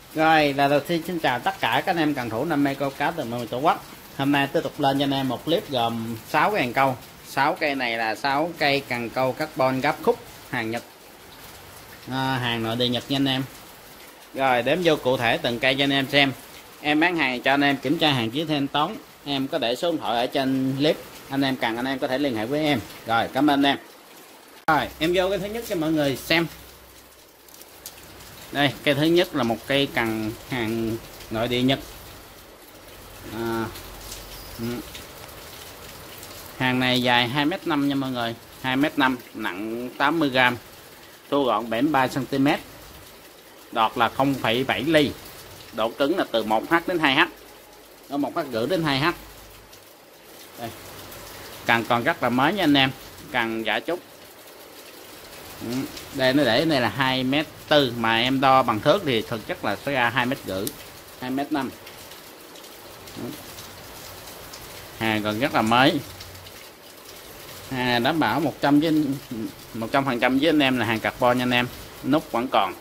Rồi là đầu tiên xin chào tất cả các anh em cần thủ đam mê câu cá từ mọi miền Tổ quốc. Hôm nay tiếp tục lên cho anh em một clip gồm 6 cái cần câu. 6 cây này là 6 cây cần câu carbon gấp khúc hàng Nhật, hàng nội địa Nhật nha anh em. Rồi đếm vô cụ thể từng cây cho anh em xem. Em bán hàng cho anh em kiểm tra hàng, chiếc thanh toán. Em có để số điện thoại ở trên clip, anh em cần anh em có thể liên hệ với em. Rồi cảm ơn anh em. Rồi em vô cái thứ nhất cho mọi người xem. Đây, cây thứ nhất là một cây cần hàng nội địa Nhật. Hàng này dài 2m5 nha mọi người, 2m5, nặng 80g, thu gọn 73 cm, đọt là 0,7 ly, độ cứng là từ 1H đến 2H, ở 1H rưỡi đến 2H. Đây, cần còn rất là mới nha anh em, cần giả trúc. Đây nó để này là 2m4 mà em đo bằng thước thì thực chất là sẽ ra 2m5, 2m5. Hàng còn rất là mới, đảm bảo 100% với anh em là hàng carbon nha anh em, nút vẫn còn.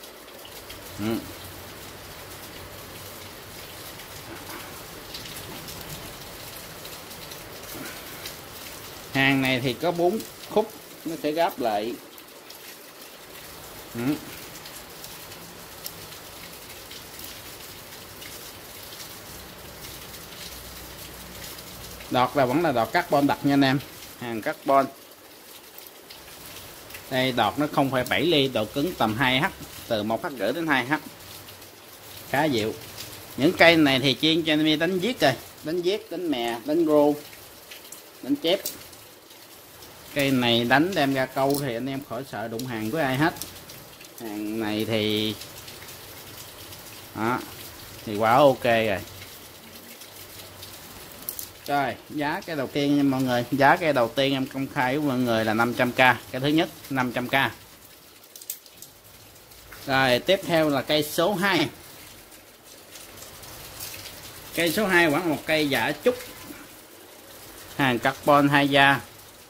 Hàng này thì có 4 khúc, nó sẽ gáp lại. Đọt là vẫn là đọt carbon đặc nha anh em, hàng carbon. Đây đọt nó 0,7 ly, độ cứng tầm 2H, từ 1H rưỡi đến 2H, khá dịu. Những cây này thì chuyên cho anh em đánh giết rồi, đánh giết, đánh mè, đánh rô, đánh chép. Cây này đánh đem ra câu thì anh em khỏi sợ đụng hàng với ai hết. Hàng này thì đó, thì quá ok rồi. Rồi giá cái đầu tiên nha mọi người, giá cái đầu tiên em công khai với mọi người là 500k, cái thứ nhất 500k. Rồi tiếp theo là cây số 2. Cây số 2 khoảng một cây giả trúc, hàng carbon 2 da.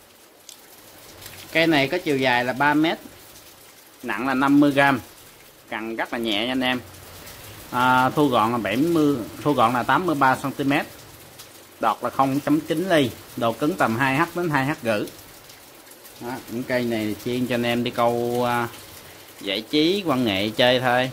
Cây này có chiều dài là 3m, nặng là 50g, cần rất là nhẹ nha anh em. Thu gọn là 83 cm, đọt là 0,9 ly, độ cứng tầm 2H đến 2H rưỡi. Những cây này chuyên cho anh em đi câu giải trí, văn nghệ chơi thôi.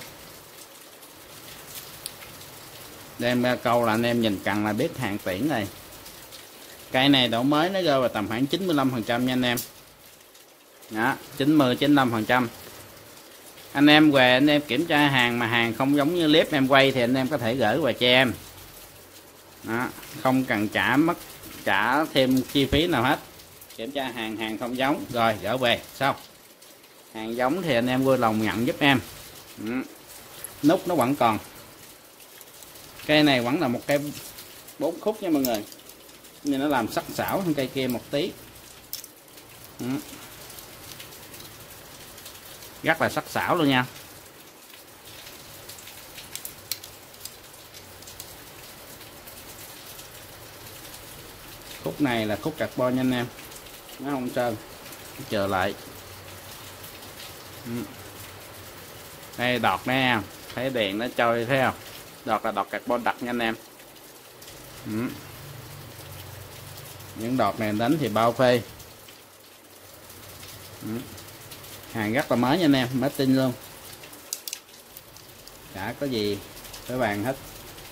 Đem ra câu là anh em nhìn cần là biết hàng tuyển này. Cây này độ mới nó rơi vào tầm khoảng 95% nha anh em. Đó, 90-95%. Anh em về anh em kiểm tra hàng mà hàng không giống như clip em quay thì anh em có thể gửi về cho em. Đó, không cần trả thêm chi phí nào hết. Kiểm tra hàng không giống rồi gửi về xong. Hàng giống thì anh em vui lòng nhận giúp em. Nút nó vẫn còn. Cây này vẫn là một cây 4 khúc nha mọi người, nhưng nó làm sắc sảo hơn cây kia một tí. Rất là sắc sảo luôn nha. Khúc này là khúc carbon nha anh em, nó không trơn, chờ lại. Đây đọt nè, thấy đèn nó trôi thấy không, đọt là đọt carbon đặc nha anh em. Những đọt này đánh thì bao phê. Hàng rất là mới nha anh em, mới tin luôn, chả có gì phải bàn hết.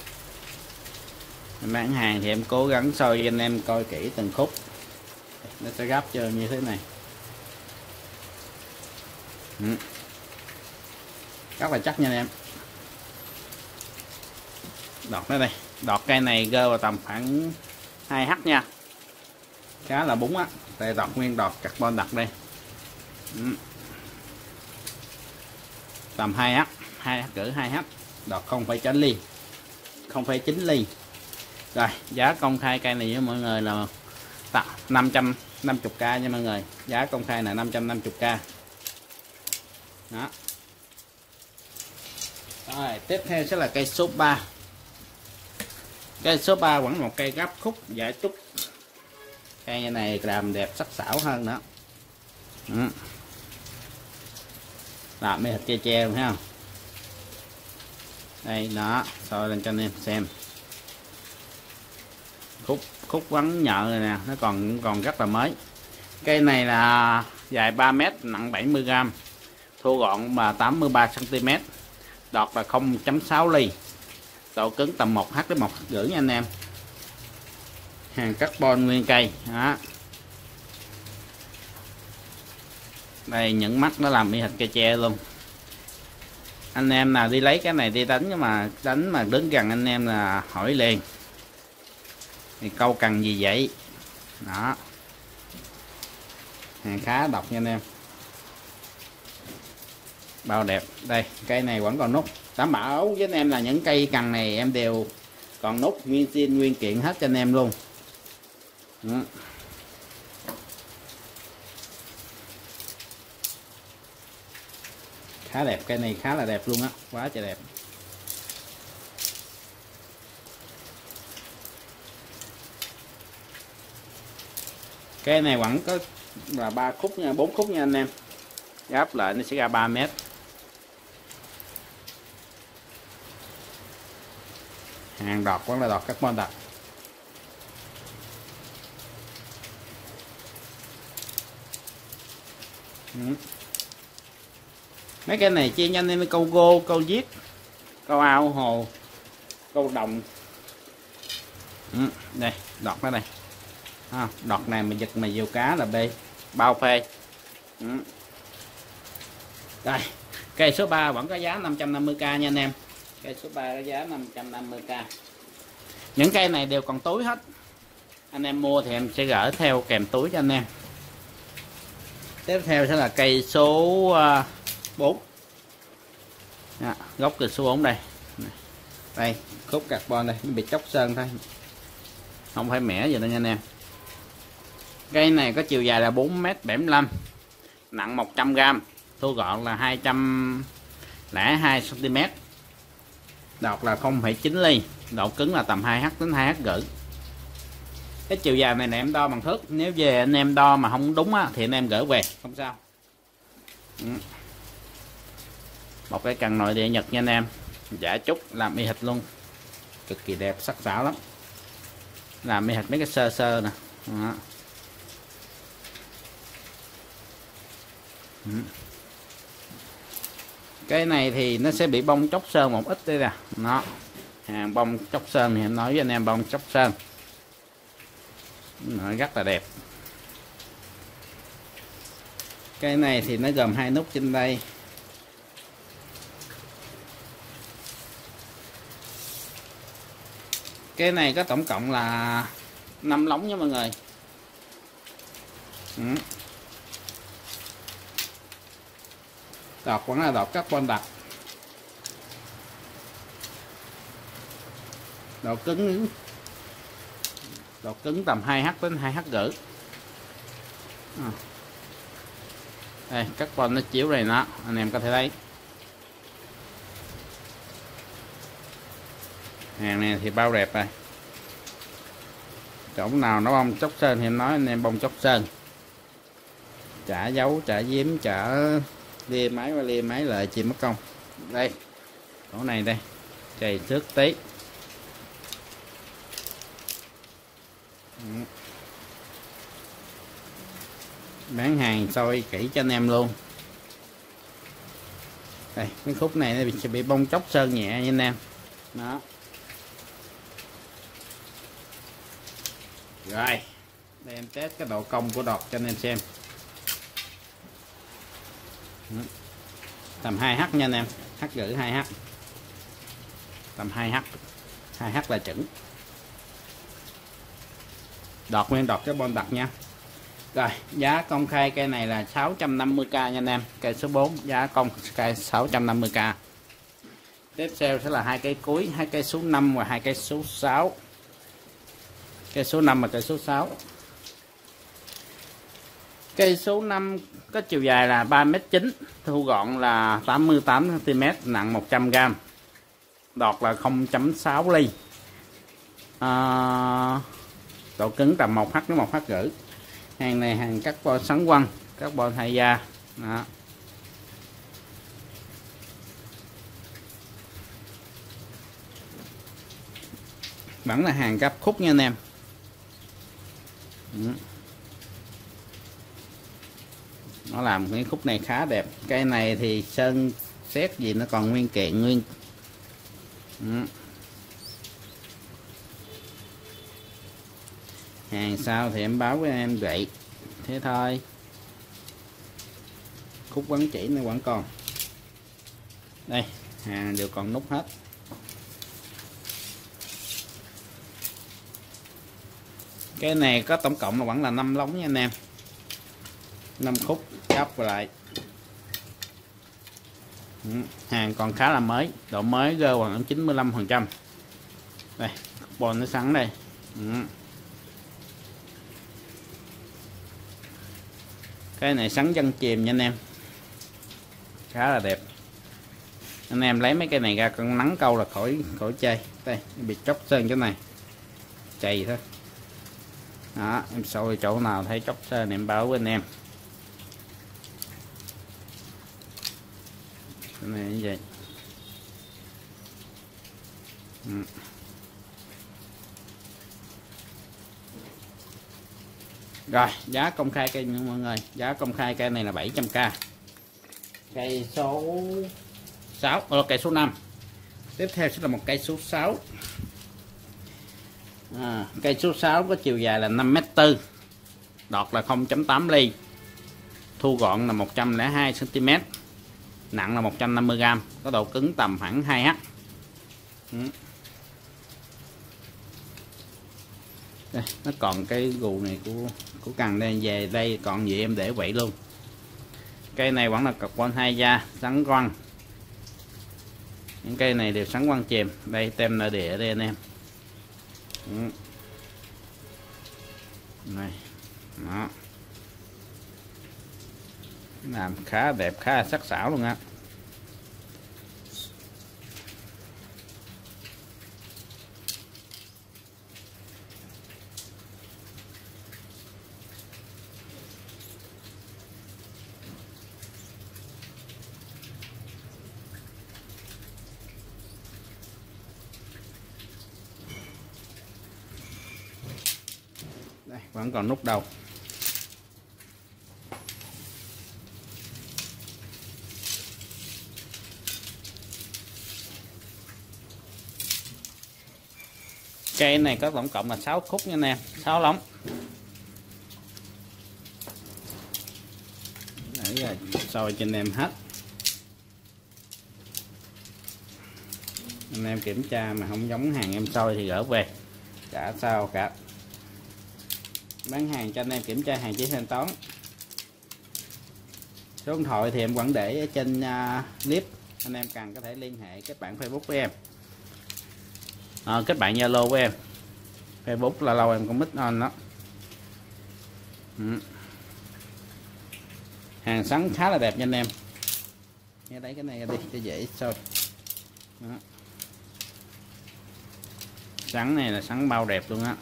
Em bán hàng thì em cố gắng soi cho anh em coi kỹ từng khúc, nó sẽ gấp cho như thế này. Rất là chắc nha anh em. Đọt nó đây, đọt cây này rơi vào tầm khoảng 2H nha, khá là búng á. Đây đọt nguyên đọt carbon đặc đây, tầm 2H, 2H rưỡi 2H, đọt 0,9 ly, 0,9 ly. Rồi giá công khai cây này với mọi người là 550k nha mọi người, giá công khai là 550k. Đó. Rồi tiếp theo sẽ là cây số 3. Cây số 3 vẫn một cây gấp khúc giả trúc. Cây này làm đẹp sắc sảo hơn nữa. Làm mấy thịt che che thấy không? Đây đó, soi lên cho anh em xem. Khúc vắn nhợ này nè, nó còn rất là mới. Cây này là dài 3 m, nặng 70g, thô gọn và 83 cm, đọt là 0.6 ly, độ cứng tầm 1H đến 1H rưỡi nha anh em. Hàng carbon nguyên cây đó. Đây những mắt nó làm y hệt cây tre luôn. Anh em nào đi lấy cái này đi đánh mà đứng gần anh em là hỏi liền thì câu cần gì vậy đó. Hàng khá độc nha anh em, bao đẹp. Đây cây này vẫn còn nút, đảm bảo với anh em là những cây cần này em đều còn nút nguyên zin nguyên kiện hết cho anh em luôn đó. Khá đẹp, cây này khá là đẹp luôn á, quá trời đẹp. Cây này vẫn có là 3 khúc nha, 4 khúc nha anh em, gáp lại nó sẽ ra 3 m. Hàng đọt vẫn là đọt carbon đặc. Mấy cái này chia nhanh em câu gô, câu giết, câu ao hồ, câu đồng. Đây đọt nó đây, đọt này mà giật mà diều cá là bê bao phê. Đây cây số 3 vẫn có giá 550k nha anh em, cây số 3 có giá 550k. Những cây này đều còn túi hết, anh em mua thì em sẽ gửi theo kèm túi cho anh em. Tiếp theo sẽ là cây số 4. Gốc cây số 4 đây. Đây khúc carbon đây, nó bị chóc sơn thôi, không phải mẻ gì đâu nha anh em. Cây này có chiều dài là 4m75, nặng 100g, thô gọn là 202 cm, đọt là 0,9 ly, độ cứng là tầm 2H đến 2H rưỡi. Cái chiều dài này em đo bằng thước, nếu về anh em đo mà không đúng á, thì anh em gửi về không sao. Một cái cần nội địa Nhật nha anh em, giả trúc làm y hệt luôn, cực kỳ đẹp, sắc sảo lắm, làm y hệt mấy cái sơ sơ nè đó. Cái này thì nó sẽ bị bông chóc sơn một ít đây nè, nó hàng bông chóc sơn thì em nói với anh em bông chóc sơn nó rất là đẹp. Cái này thì nó gồm 2 nút trên đây. Cái này có tổng cộng là 5 lóng nha mọi người. Đọt vẫn là đọt carbon đặc, độ cứng tầm 2H đến 2H rưỡi. Đây carbon nó chiếu này nó, anh em có thể thấy. Hàng này thì bao đẹp rồi, chỗ nào nó bông chóc sơn thì em nói anh em bông chóc sơn, chả dấu chả giếm chả lia máy và lia máy lại chìm mất công. Đây chỗ này đây chày xước tí. Bán hàng soi kỹ cho anh em luôn. Đây cái khúc này nó sẽ bị bông chóc sơn nhẹ nha anh em đó. Rồi đây em test cái độ cong của đọt cho anh em xem. Tầm 2H nha anh em, H rưỡi 2H, tầm 2H là chuẩn. Đọt nguyên đọt carbon đặc nha. Rồi giá công khai cây này là 650k nha anh em, cây số 4 giá công khai 650k. Tiếp theo sẽ là 2 cây cuối, 2 cây số 5 và 2 cây số 6. Cây số 5 và cây số 6. Cây số 5 có chiều dài là 3m9, thu gọn là 88 cm, nặng 100g, đọt là 0.6 ly, độ cứng tầm 1H đến 1H rưỡi. Hàng này hàng carbon sắn quăng, carbon hai da đó. Vẫn là hàng gấp khúc nha anh em. Nó làm cái khúc này khá đẹp. Cây này thì sơn xét gì nó còn nguyên kiện nguyên. Hàng sau thì em báo với em vậy thế thôi. Khúc quấn chỉ nó vẫn còn. Đây, hàng đều còn nút hết. Cái này có tổng cộng là vẫn là 5 lóng nha anh em. 5 khúc gấp lại. Hàng còn khá là mới, độ mới rơi khoảng 95%. Đây, carbon nó sẵn đây. Cái này sắn chân chìm nha anh em, khá là đẹp. Anh em lấy mấy cây này ra con nắng câu là khỏi chơi. Đây bị chóc sơn chỗ này chày thôi đó. Em soi chỗ nào thấy chóc sơn em báo với anh em. Cái này như vậy. Rồi giá công khai cây mọi người, giá công khai cây này là 700k. Cây số 6, cây số 5. Tiếp theo sẽ là một cây số 6. Cây số 6 có chiều dài là 5m4, đọt là 0.8 ly, thu gọn là 102 cm, nặng là 150g, có độ cứng tầm khoảng 2h. Đây, nó còn cái gù này của cần đây, về đây còn gì em để vậy luôn. Cây này vẫn là carbon 2 da, sắn quăng. Những cây này đều sắn quăng chìm. Đây tem nội địa đây anh em. Này đó, làm khá đẹp, khá là sắc sảo luôn á. Đây, vẫn còn nút đầu. Cây này có tổng cộng là 6 khúc nha anh em, 6 lóng. Để rồi soi cho anh em hết. Anh em kiểm tra mà không giống hàng em soi thì gỡ về, chả sao cả. Bán hàng cho anh em kiểm tra hàng chỉ thanh toán. Số điện thoại thì em vẫn để ở trên clip, anh em cần có thể liên hệ kết bạn Facebook với em, kết bạn Zalo với em. Facebook là lâu em cũng miss on đó. Hàng sắn khá là đẹp nha anh em. Nghe lấy cái này ra đi cho dễ soi. Sắn này là sắn bao đẹp luôn á.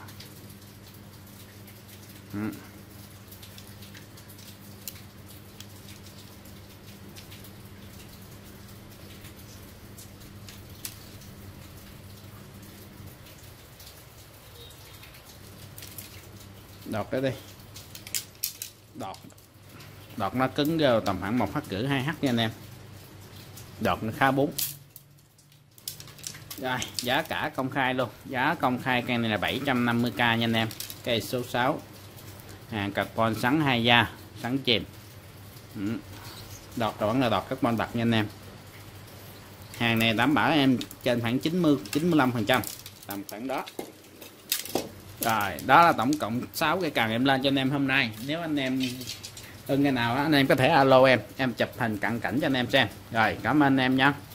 Đọt cái đi. Đọt nó cứng vô tầm khoảng 1h rưỡi 2h nha anh em. Đọt nó khá bún. Rồi giá cả công khai luôn. Giá công khai cây này là 750k nha anh em. Cây số 6, hàng carbon sắn 2 da, sắn chìm. Đọt vẫn là đọt carbon bạc nha anh em. Hàng này đảm bảo em trên khoảng 90-95%, tầm khoảng đó. Rồi đó là tổng cộng 6 cây cần em lên cho anh em hôm nay. Nếu anh em ưng cái nào anh em có thể alo em chụp hình cận cảnh cho anh em xem. Rồi cảm ơn anh em nha.